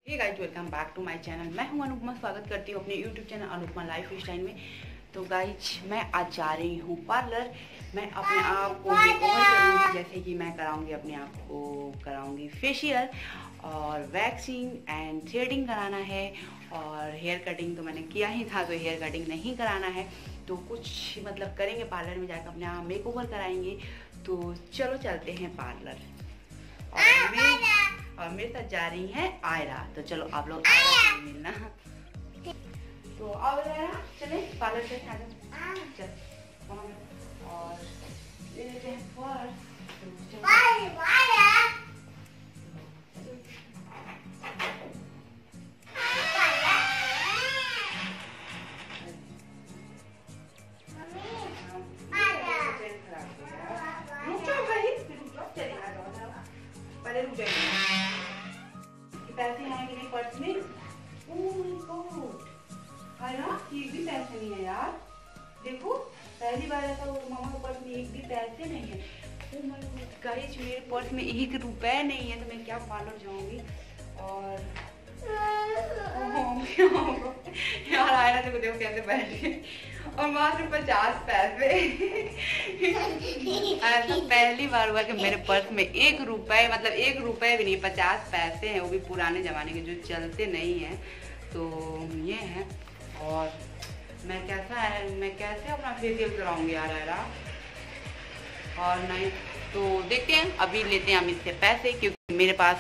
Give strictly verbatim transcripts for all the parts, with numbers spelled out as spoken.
Hey guys, welcome back to my channel. मैं हूं अनुपमा, स्वागत करती हूं अपने YouTube channel Anupama life style में। तो गाइस, मैं आज जा रही हूं पार्लर। मैं अपने आप को मेकओवर करूंगी, जैसे कि मैं कराऊंगी अपने आप को कराऊंगी फेशियल और वैक्सिंग एंड थ्रेडिंग कराना है। और हेयर कटिंग तो मैंने किया ही था, तो हेयर कटिंग नहीं कराना है। तो कुछ मतलब करेंगे पार्लर में जाकर, अपने आप मेकओवर कराएंगे। तो चलो चलते हैं पार्लर। और मैं और मेरे साथ जा रही है आयरा। तो चलो आप लोग आयरा से मिलना। तो आओ आयरा, चले पार्लर से चल। और ले लेते हैं पर्स। पैसे आएंगे नहीं पर्स में। एक भी पैसे नहीं है यार। देखो, पहली बार ऐसा हुआ मामा के पर्स में एक भी पैसे नहीं है। ओ माय गॉड गाइस, मेरे पर्स में एक रुपए नहीं है, तो मैं क्या पार्लर जाऊंगी। और यार आयरा देखो देखो कैसे बैठे, और मात्र पचास पैसे। ऐसा पहली बार हुआ कि मेरे पर्स में एक रुपए, मतलब एक रुपए भी नहीं, पचास पैसे हैं, वो भी पुराने जमाने के जो चलते नहीं हैं। तो ये है। और मैं कैसा है मैं कैसे अपना फेशियल कराऊंगी यार आयरा। और नहीं तो देखते हैं, अभी लेते हैं हम इससे पैसे, क्योंकि मेरे पास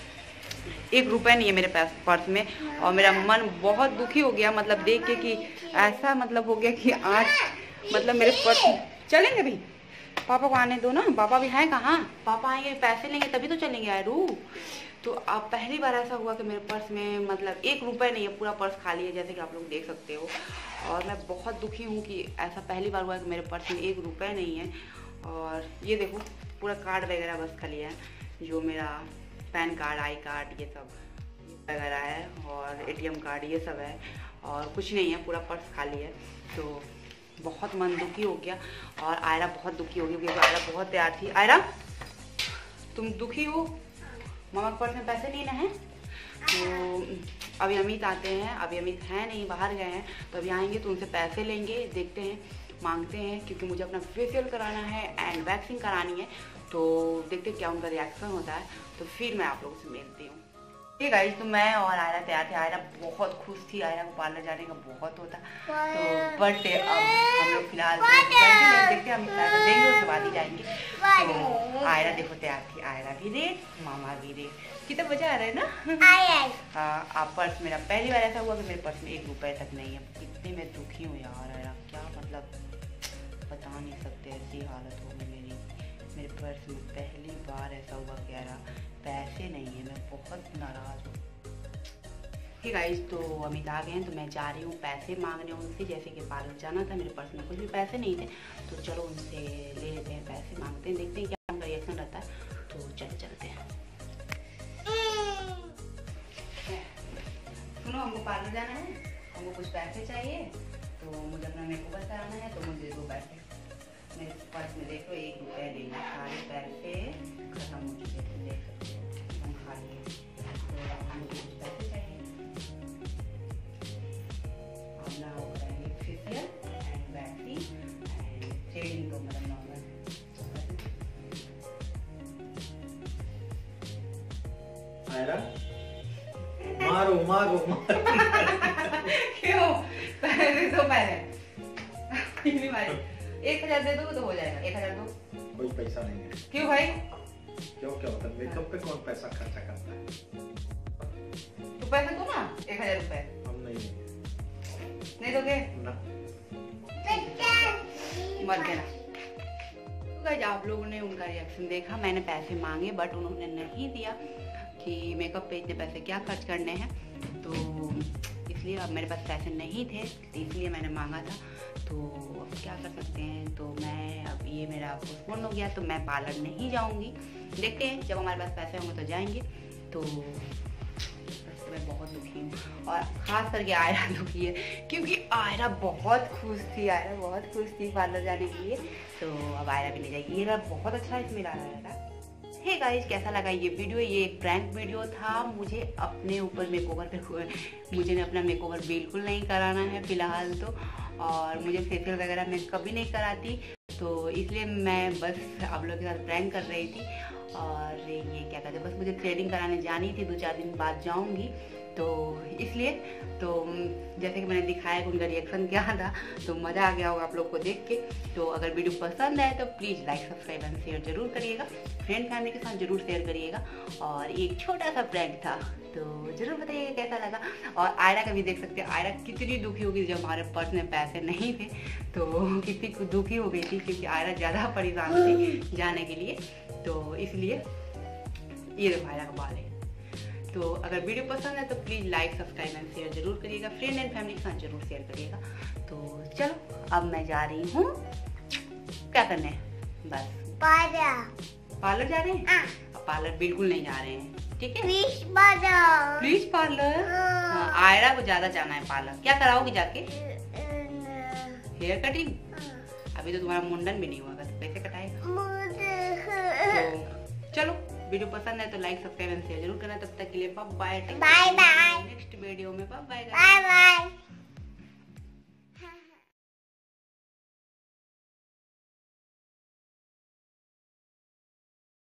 एक रुपए नहीं है मेरे पास पर्स में। और मेरा मन बहुत दुखी हो गया, मतलब देख के कि ऐसा मतलब हो गया कि आज मतलब मेरे पर्स चलेंगे भी। पापा को आने दो ना, पापा भी हैं कहाँ। पापा आएंगे पैसे लेंगे तभी तो चलेंगे आयरू। तो अब पहली बार ऐसा हुआ कि मेरे पर्स में मतलब एक रुपए नहीं है, पूरा पर्स खाली है, जैसे कि आप लोग देख सकते हो। और मैं बहुत दुखी हूँ कि ऐसा पहली बार हुआ कि मेरे पर्स में एक रुपए नहीं है। और ये देखो, पूरा कार्ड वगैरह बस खाली है, जो मेरा पैन कार्ड, आई कार्ड, ये सब वगैरह है, और एटीएम कार्ड ये सब है, और कुछ नहीं है, पूरा पर्स खाली है। तो बहुत मन दुखी हो गया। और आयरा बहुत दुखी हो गई, क्योंकि आयरा बहुत तैयार थी। आयरा, तुम दुखी हो, मामा के पर्स में पैसे नहीं ना है। तो अभी अमित आते हैं, अभी अमित हैं नहीं, बाहर गए हैं। तो अभी आएंगे तो उनसे पैसे लेंगे, देखते हैं, मांगते हैं, क्योंकि मुझे अपना फेशियल कराना है एंड वैक्सिंग करानी है। तो देखते क्या उनका रिएक्शन होता है, तो फिर मैं आप लोगों से मिलती हूँ। ठीक है, तो मैं और आयरा तैयार थे। आयरा बहुत खुश थी, आयरा को पार्लर जाने का बहुत होता। तो बट अब हम लोग फिलहाल देखते हैं, हम देंगे उसके बाद ही जाएंगे। तो आयरा देखो तैयार थी, आयरा भी रेड, मामा भी रेड। कितना मजा आ रहा है ना। हाँ, आप पर्स मेरा पहली बार ऐसा हुआ कि मेरे पर्स में एक रुपए तक नहीं है। कितनी मैं दुखी हूँ यार आयरा, क्या मतलब बता नहीं सकते, ऐसी हालत हो गई मेरी। मेरे पर्स में पहली बार ऐसा हुआ कि यार पैसे नहीं है, मैं बहुत नाराज हूँ। ठीक गाइस, तो अमित आ गए हैं, तो मैं जा रही हूँ पैसे मांगने उनसे, जैसे कि पार्लर जाना था, मेरे पर्स में कुछ भी पैसे नहीं थे। तो चलो उनसे ले लेते हैं, पैसे मांगते हैं, देखते हैं क्या उनका रिएक्शन रहता है। तो चले चलते हैं। सुनो, हमको पार्लर जाना है, हमको कुछ पैसे चाहिए, तो मुझे अपना मेकओवर कराना है, तो मुझे दो पैसे। मेरे पर्स में देखो एक रुपये नहीं है, सारे पैसे खत्म हो चुके थे, देख सकते हो हम खाली है। तो मुझे कुछ पैसे चाहिए। हम ना वो करेंगे facial and waxing and threading, तो मतलब नॉर्मल। आयरा, मारो मारो मारो। क्यों पैसे तो पहले एक हजार दे दो तो हो जाएगा। एक हजार दो। कोई पैसा नहीं है। क्यों भाई? क्यों क्या होता है, मेकअप पे कौन पैसा खर्चा करता है। तो पैसे दो ना, एक हजार रुपए। हम नहीं नहीं दोगे ना, मत देना। गाइस, आप लोगों ने उनका रिएक्शन देखा, मैंने पैसे मांगे बट उन्होंने नहीं दिया कि मेकअप पे इतने पैसे क्या खर्च करने हैं। तो इसलिए अब मेरे पास पैसे नहीं थे, इसलिए मैंने मांगा था। तो अब क्या कर सकते हैं। तो मैं अब ये मेरा पोस्टपोन हो गया, तो मैं पार्लर नहीं जाऊंगी। देखते हैं, जब हमारे पास पैसे होंगे तो जाएंगे। तो मैं बहुत दुखी हूँ, और ख़ास करके आयरा दुखी है, क्योंकि आयरा बहुत खुश थी। आयरा बहुत खुश थी पार्लर जाने के लिए। तो अब आयरा भी ले जाएगी। ये बहुत अच्छा इसमें ला रहा है। हे गाइस, कैसा लगा ये वीडियो? ये एक प्रैंक वीडियो था। मुझे अपने ऊपर मेकओवर पे मुझे अपना मेकओवर बिल्कुल नहीं कराना है फिलहाल तो, और मुझे फेशियल वगैरह मैं कभी नहीं कराती, तो इसलिए मैं बस आप लोगों के साथ प्रैंक कर रही थी। और ये क्या कहते हैं, बस मुझे थ्रेडिंग कराने जानी थी, दो चार दिन बाद जाऊंगी, तो इसलिए तो जैसे कि मैंने दिखाया कि उनका रिएक्शन क्या था, तो मज़ा आ गया होगा आप लोग को देख के। तो अगर वीडियो पसंद आए तो please like subscribe and share जरूर करिएगा, फ्रेंड फैमिली के साथ जरूर शेयर करिएगा। और एक छोटा सा प्रैंक था, तो जरूर बताइएगा कैसा लगा। और आयरा का भी देख सकते हैं, आयरा कितनी दुखी हो गई जब हमारे पर्स में पैसे नहीं थे, तो कितनी दुखी हो गई थी, क्योंकि आयरा ज़्यादा परेशान थी जाने के लिए, तो इसलिए ये देखो आयरा का बाल है। तो अगर वीडियो पसंद है तो please like subscribe and share जरूर करिएगा, फ्रेंड एंड फैमिली के साथ जरूर शेयर करिएगा। तो चलो अब मैं जा रही हूँ, क्या करने बस पार्लर पार्लर जा रहे हैं। अब पार्लर बिल्कुल नहीं जा रहे हैं, ठीक है? Please parlour please parlour. हाँ, आयरा को ज्यादा जाना है पार्लर। क्या कराओगी जाके? Hair cutting? अभी तो तुम्हारा मुंडन भी नहीं हुआ, तो कैसे कटाएगा? तो चलो, वीडियो पसंद है तो लाइक सब्सक्राइब एंड शेयर जरूर करना। तब तक के लिए bye bye. Bye bye. Next video में बाय बाय। Bye bye.